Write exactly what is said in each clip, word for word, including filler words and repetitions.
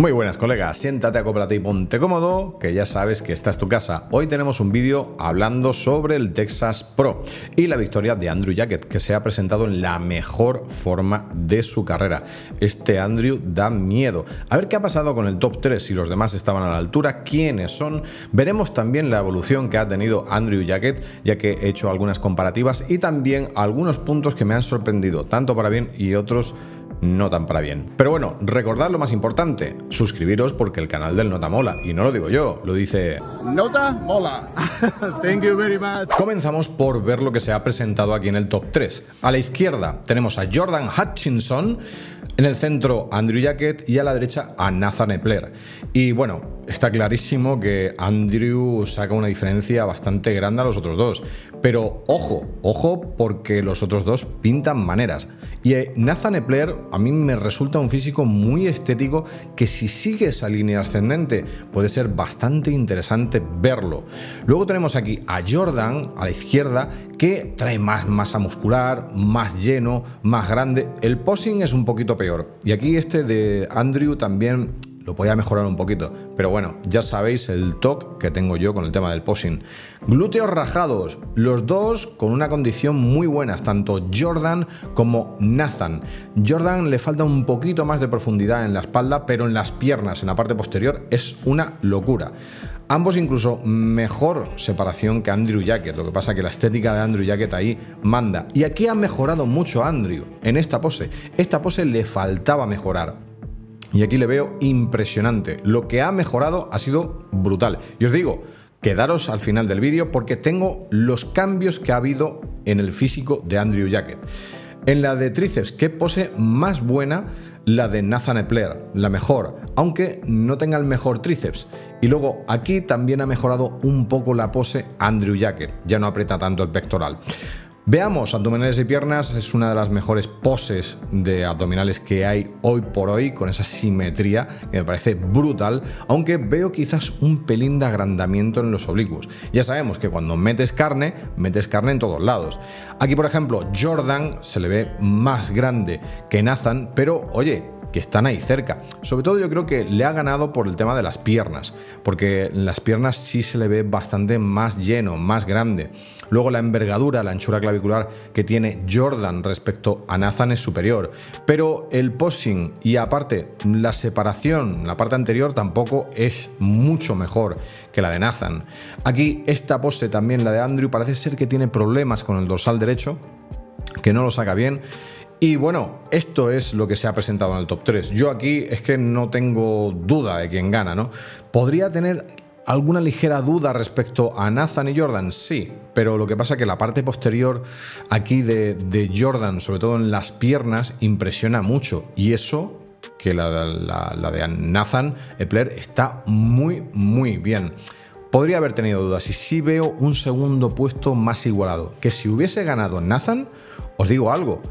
Muy buenas, colegas, siéntate, acóplate y ponte cómodo, que ya sabes que esta es tu casa. Hoy tenemos un vídeo hablando sobre el Texas Pro y la victoria de Andrew Jackett, que se ha presentado en la mejor forma de su carrera. Este Andrew da miedo. A ver qué ha pasado con el top tres, si los demás estaban a la altura, quiénes son. Veremos también la evolución que ha tenido Andrew Jackett, ya que he hecho algunas comparativas y también algunos puntos que me han sorprendido, tanto para bien y otros no tan para bien. Pero bueno, recordad lo más importante, suscribiros porque el canal del Nota mola, y no lo digo yo, lo dice Nota mola. Thank you very much. Comenzamos por ver lo que se ha presentado aquí en el top tres. A la izquierda tenemos a Jordan Hutchinson, en el centro Andrew Jackett y a la derecha a Nathan Epler. Y bueno, está clarísimo que Andrew saca una diferencia bastante grande a los otros dos. Pero ojo, ojo, porque los otros dos pintan maneras. Y Nathan Epler a mí me resulta un físico muy estético que, si sigue esa línea ascendente, puede ser bastante interesante verlo. Luego tenemos aquí a Jordan a la izquierda, que trae más masa muscular, más lleno, más grande. El posing es un poquito peor. Y aquí este de Andrew también lo podía mejorar un poquito, pero bueno, ya sabéis el toque que tengo yo con el tema del posing. Glúteos rajados, los dos con una condición muy buena, tanto Jordan como Nathan. Jordan le falta un poquito más de profundidad en la espalda, pero en las piernas, en la parte posterior, es una locura. Ambos incluso mejor separación que Andrew Jackett, lo que pasa que la estética de Andrew Jackett ahí manda. Y aquí ha mejorado mucho Andrew en esta pose. Esta pose le faltaba mejorar. Y aquí le veo impresionante. Lo que ha mejorado ha sido brutal. Y os digo, quedaros al final del vídeo porque tengo los cambios que ha habido en el físico de Andrew Jackett. En la de tríceps, qué pose más buena la de Nathan Epler, la mejor, aunque no tenga el mejor tríceps. Y luego aquí también ha mejorado un poco la pose Andrew Jackett, ya no aprieta tanto el pectoral. Veamos abdominales y piernas, es una de las mejores poses de abdominales que hay hoy por hoy, con esa simetría que me parece brutal, aunque veo quizás un pelín de agrandamiento en los oblicuos. Ya sabemos que cuando metes carne, metes carne en todos lados. Aquí, por ejemplo, Jordan se le ve más grande que Nathan, pero oye, que están ahí cerca. Sobre todo yo creo que le ha ganado por el tema de las piernas, porque en las piernas sí se le ve bastante más lleno, más grande. Luego la envergadura, la anchura clavicular que tiene Jordan respecto a Nathan es superior, pero el posing y aparte la separación, la parte anterior tampoco es mucho mejor que la de Nathan. Aquí esta pose también, la de Andrew, parece ser que tiene problemas con el dorsal derecho, que no lo saca bien. Y bueno, esto es lo que se ha presentado en el top tres. Yo aquí es que no tengo duda de quién gana, ¿no? ¿Podría tener alguna ligera duda respecto a Nathan y Jordan? Sí, pero lo que pasa es que la parte posterior aquí de, de Jordan, sobre todo en las piernas, impresiona mucho. Y eso, que la, la, la de Nathan Epler está muy, muy bien. Podría haber tenido dudas y sí veo un segundo puesto más igualado. Que si hubiese ganado Nathan, os digo algo,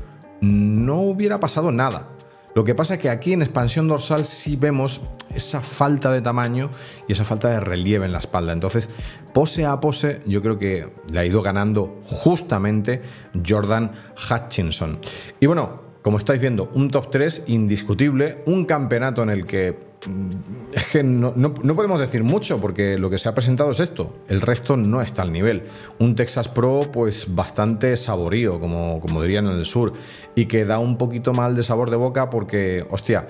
no hubiera pasado nada. Lo que pasa es que aquí en expansión dorsal sí vemos esa falta de tamaño y esa falta de relieve en la espalda. Entonces, pose a pose, yo creo que le ha ido ganando justamente Jordan Hutchinson. Y bueno, como estáis viendo, un top tres indiscutible, un campeonato en el que es que no, no, no podemos decir mucho, porque lo que se ha presentado es esto, el resto no está al nivel. Un Texas Pro pues bastante saborío, como, como dirían en el sur, y que da un poquito mal de sabor de boca porque, hostia,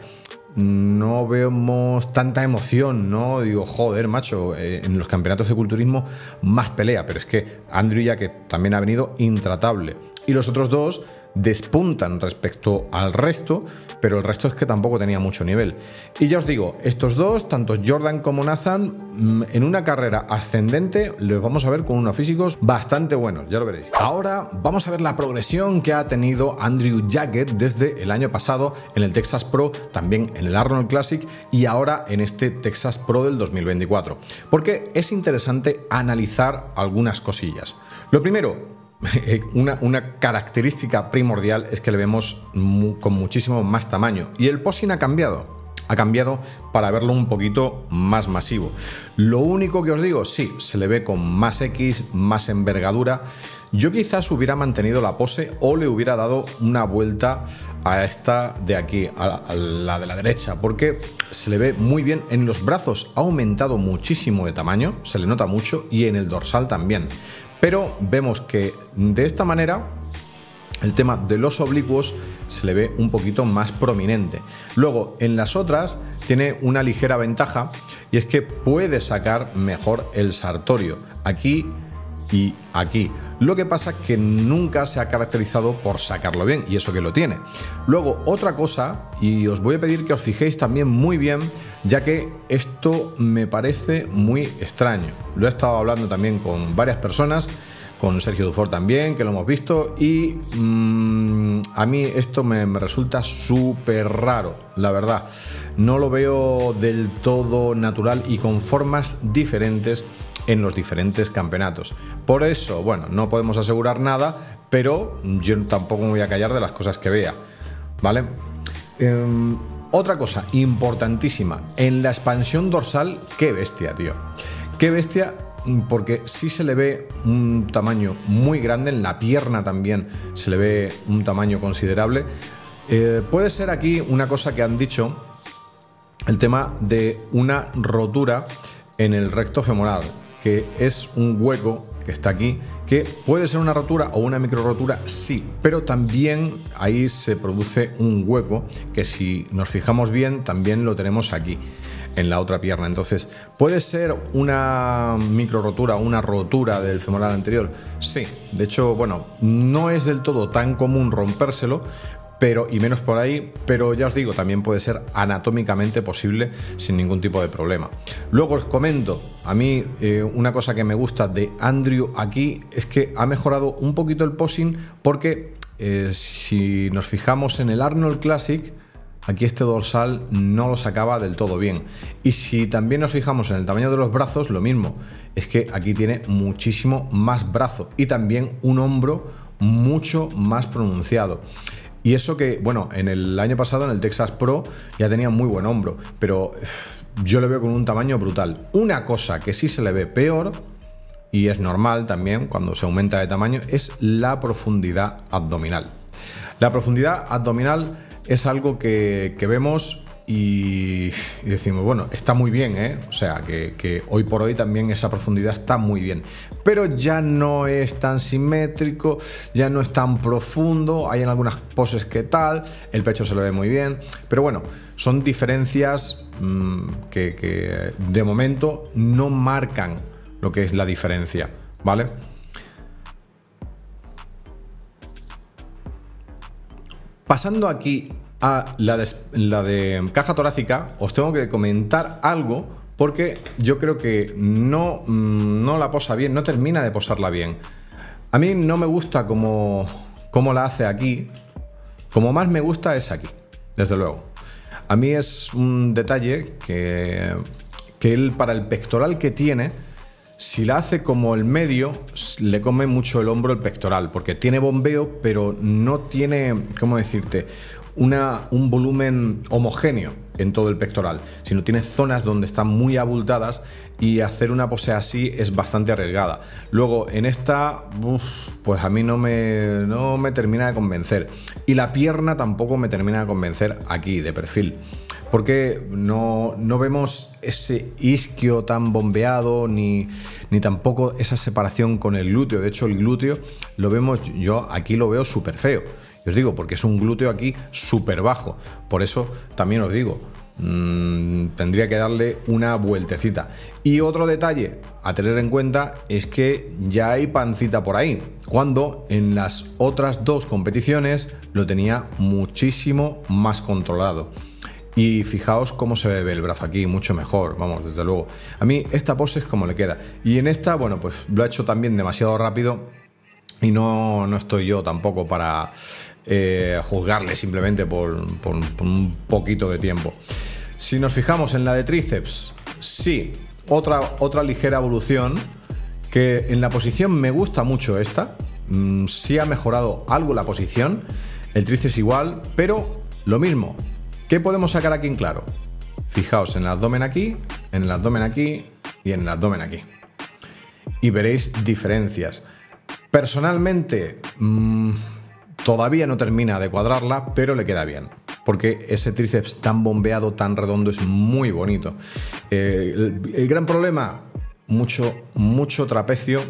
no vemos tanta emoción, ¿no? Digo, joder, macho, eh, en los campeonatos de culturismo más pelea, pero es que Andrew Jackett también ha venido intratable. Y los otros dos despuntan respecto al resto, pero el resto es que tampoco tenía mucho nivel. Y ya os digo, estos dos, tanto Jordan como Nathan, en una carrera ascendente, los vamos a ver con unos físicos bastante buenos, ya lo veréis. Ahora vamos a ver la progresión que ha tenido Andrew Jackett desde el año pasado en el Texas Pro, también en el Arnold Classic y ahora en este Texas Pro del dos mil veinticuatro, porque es interesante analizar algunas cosillas. Lo primero, Una, una característica primordial es que le vemos mu, con muchísimo más tamaño y el posing ha cambiado. ha cambiado para verlo un poquito más masivo. Lo único que os digo, sí, se le ve con más X, más envergadura. Yo quizás hubiera mantenido la pose o le hubiera dado una vuelta a esta de aquí, a la, a la de la derecha, porque se le ve muy bien. En los brazos ha aumentado muchísimo de tamaño, se le nota mucho, y en el dorsal también. Pero vemos que de esta manera el tema de los oblicuos se le ve un poquito más prominente. Luego, en las otras tiene una ligera ventaja, y es que puede sacar mejor el sartorio aquí y aquí. Lo que pasa es que nunca se ha caracterizado por sacarlo bien, y eso que lo tiene. Luego, otra cosa, y os voy a pedir que os fijéis también muy bien, ya que esto me parece muy extraño. Lo he estado hablando también con varias personas, con Sergio Dufort también, que lo hemos visto, y mmm, a mí esto me, me resulta súper raro, la verdad. No lo veo del todo natural y con formas diferentes en los diferentes campeonatos. Por eso, bueno, no podemos asegurar nada, pero yo tampoco me voy a callar de las cosas que vea, ¿vale? Eh, otra cosa importantísima, en la expansión dorsal, qué bestia, tío. Qué bestia, porque sí se le ve un tamaño muy grande, en la pierna también se le ve un tamaño considerable. Eh, puede ser aquí una cosa que han dicho, el tema de una rotura en el recto femoral, que es un hueco que está aquí, que puede ser una rotura o una micro rotura, sí, pero también ahí se produce un hueco que, si nos fijamos bien, también lo tenemos aquí en la otra pierna. Entonces, ¿puede ser una micro rotura o una rotura del femoral anterior? Sí, de hecho, bueno, no es del todo tan común rompérselo, pero, y menos por ahí, pero ya os digo, también puede ser anatómicamente posible sin ningún tipo de problema. Luego os comento, a mí eh, una cosa que me gusta de Andrew aquí es que ha mejorado un poquito el posing, porque eh, si nos fijamos en el Arnold Classic, aquí este dorsal no lo sacaba del todo bien. Y si también nos fijamos en el tamaño de los brazos, lo mismo, es que aquí tiene muchísimo más brazo y también un hombro mucho más pronunciado. Y eso que, bueno, en el año pasado en el Texas Pro ya tenía muy buen hombro, pero yo le veo con un tamaño brutal. Una cosa que sí se le ve peor, y es normal también cuando se aumenta de tamaño, es la profundidad abdominal. La profundidad abdominal es algo que, que vemos y, y decimos, bueno, está muy bien, ¿eh? O sea, que, que hoy por hoy también esa profundidad está muy bien, pero ya no es tan simétrico, ya no es tan profundo, hay en algunas poses que tal, el pecho se lo ve muy bien, pero bueno, son diferencias mmm, que, que de momento no marcan lo que es la diferencia, ¿vale? Pasando aquí a la de, la de caja torácica, os tengo que comentar algo, porque yo creo que no, no la posa bien, no termina de posarla bien. A mí no me gusta cómo, cómo la hace aquí, como más me gusta es aquí, desde luego. A mí es un detalle que, que él, para el pectoral que tiene, si la hace como el medio, le come mucho el hombro el pectoral, porque tiene bombeo, pero no tiene, ¿cómo decirte?, Una, un volumen homogéneo en todo el pectoral, sino tiene zonas donde están muy abultadas, y hacer una pose así es bastante arriesgada. Luego en esta, uf, pues a mí no me, no me termina de convencer, y la pierna tampoco me termina de convencer aquí de perfil, porque no, no vemos ese isquio tan bombeado, ni, ni tampoco esa separación con el glúteo. De hecho, el glúteo lo vemos, yo aquí lo veo súper feo. Y os digo, porque es un glúteo aquí súper bajo. Por eso también os digo, mmm, tendría que darle una vueltecita. Y otro detalle a tener en cuenta es que ya hay pancita por ahí, cuando en las otras dos competiciones lo tenía muchísimo más controlado. Y fijaos cómo se ve el brazo aquí, mucho mejor, vamos, desde luego. A mí esta pose es como le queda. Y en esta, bueno, pues lo ha hecho también demasiado rápido, y no, no estoy yo tampoco para eh, juzgarle simplemente por, por, por un poquito de tiempo. Si nos fijamos en la de tríceps, sí, otra, otra ligera evolución, que en la posición me gusta mucho esta, mm, sí ha mejorado algo la posición, el tríceps igual, pero lo mismo. ¿Qué podemos sacar aquí en claro? Fijaos en el abdomen aquí, en el abdomen aquí y en el abdomen aquí. Y veréis diferencias. Personalmente, mmm, todavía no termina de cuadrarla, pero le queda bien. Porque ese tríceps tan bombeado, tan redondo, es muy bonito. Eh, el, el gran problema, mucho, mucho trapecio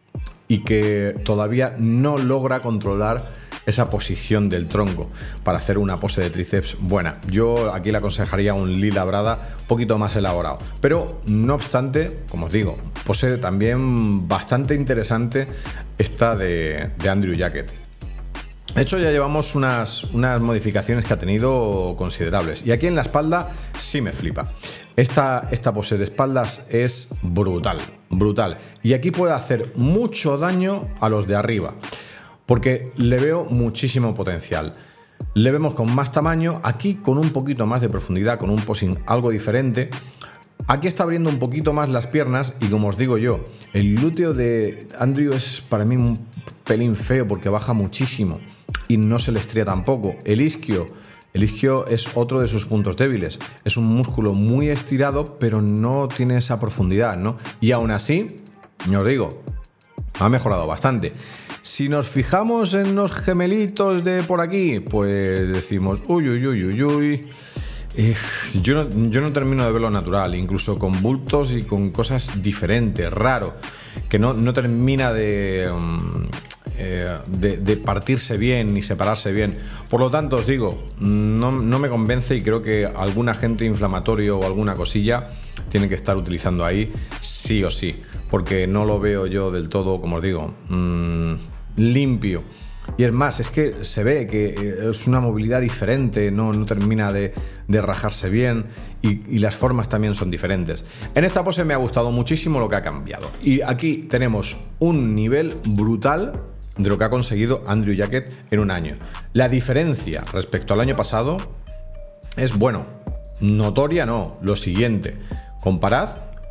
y que todavía no logra controlar esa posición del tronco para hacer una pose de tríceps buena. Yo aquí le aconsejaría un lila brada un poquito más elaborado. Pero no obstante, como os digo, pose también bastante interesante esta de, de Andrew Jackett. De hecho, ya llevamos unas, unas modificaciones que ha tenido considerables. Y aquí en la espalda sí me flipa. Esta, esta pose de espaldas es brutal, brutal. Y aquí puede hacer mucho daño a los de arriba, porque le veo muchísimo potencial. Le vemos con más tamaño, aquí con un poquito más de profundidad, con un posing algo diferente. Aquí está abriendo un poquito más las piernas y, como os digo yo, el glúteo de Andrew es para mí un pelín feo porque baja muchísimo y no se le estría tampoco. El isquio, el isquio es otro de sus puntos débiles. Es un músculo muy estirado, pero no tiene esa profundidad, ¿no? Y aún así, os digo, ha mejorado bastante. Si nos fijamos en los gemelitos de por aquí, pues decimos, uy, uy, uy, uy, uy. Eh, yo, no, yo no termino de verlo natural, incluso con bultos y con cosas diferentes, raro, que no, no termina de, um, eh, de, de partirse bien ni separarse bien. Por lo tanto, os digo, no, no me convence y creo que algún agente inflamatorio o alguna cosilla tiene que estar utilizando ahí sí o sí, porque no lo veo yo del todo, como os digo, mmm, limpio. Y es más, es que se ve que es una movilidad diferente, no, no termina de, de rajarse bien y, y las formas también son diferentes. En esta pose me ha gustado muchísimo lo que ha cambiado. Y aquí tenemos un nivel brutal de lo que ha conseguido Andrew Jackett en un año. La diferencia respecto al año pasado es, bueno, notoria no, lo siguiente. Comparad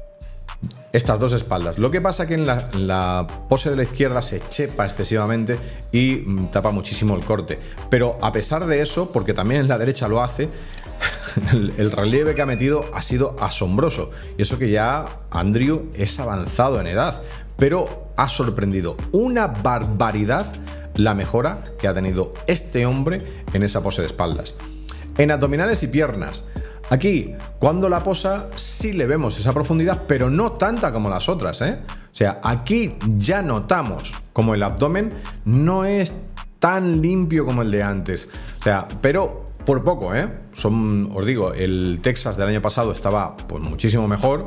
estas dos espaldas. Lo que pasa que en la, la pose de la izquierda se chepa excesivamente y mm, tapa muchísimo el corte. Pero a pesar de eso, porque también en la derecha lo hace, el, el relieve que ha metido ha sido asombroso. Y eso que ya Andrew es avanzado en edad, pero ha sorprendido una barbaridad la mejora que ha tenido este hombre en esa pose de espaldas. En abdominales y piernas, aquí, cuando la posa, sí le vemos esa profundidad, pero no tanta como las otras, ¿eh? O sea, aquí ya notamos como el abdomen no es tan limpio como el de antes. O sea, pero por poco, ¿eh? Son, os digo, el Texas del año pasado estaba pues muchísimo mejor.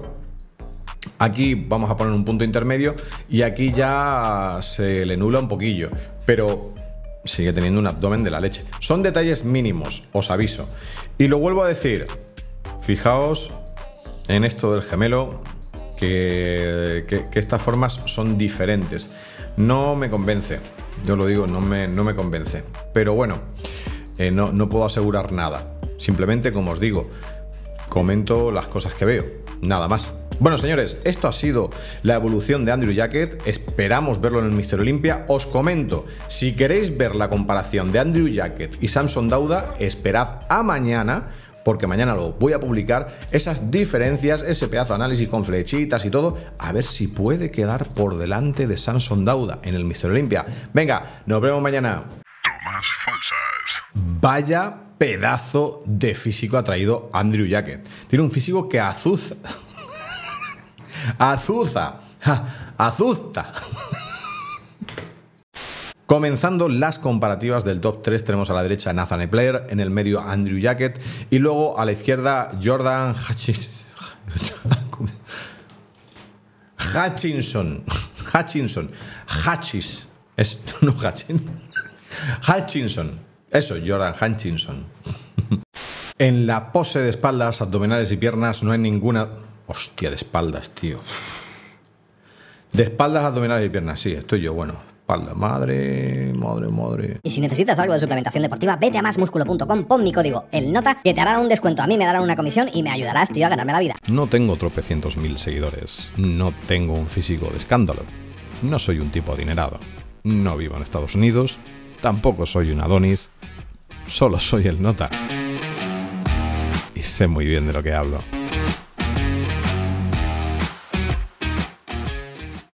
Aquí vamos a poner un punto intermedio y aquí ya se le nula un poquillo, pero sigue teniendo un abdomen de la leche. Son detalles mínimos, os aviso. Y lo vuelvo a decir, fijaos en esto del gemelo, que, que, que estas formas son diferentes. No me convence, yo lo digo, no me, no me convence. Pero bueno, eh, no, no puedo asegurar nada. Simplemente, como os digo, comento las cosas que veo, nada más. Bueno, señores, esto ha sido la evolución de Andrew Jackett. Esperamos verlo en el míster Olympia. Os comento, si queréis ver la comparación de Andrew Jackett y Samson Dauda, esperad a mañana, porque mañana lo voy a publicar, esas diferencias, ese pedazo de análisis con flechitas y todo, a ver si puede quedar por delante de Samson Dauda en el míster Olympia. Venga, nos vemos mañana. Tomas falsas. Vaya pedazo de físico ha traído Andrew Jackett. Tiene un físico que azuza. Azuza, azusta. Comenzando las comparativas del top tres, tenemos a la derecha Nathan Epler, en el medio Andrew Jackett y luego a la izquierda Jordan Hutchinson. Hutchinson. Hutchis. Es, no Hutchin. Hutchinson. Eso, Jordan Hutchinson. En la pose de espaldas, abdominales y piernas no hay ninguna... Hostia, de espaldas, tío. De espaldas, abdominales y piernas, sí, estoy yo, bueno. Espalda, madre, madre, madre. Y si necesitas algo de suplementación deportiva, vete a más músculo punto com, pon mi código el nota, que te harán un descuento. A mí me darán una comisión y me ayudarás, tío, a ganarme la vida. No tengo tropecientos mil seguidores. No tengo un físico de escándalo. No soy un tipo adinerado. No vivo en Estados Unidos. Tampoco soy un Adonis. Solo soy el nota. Y sé muy bien de lo que hablo.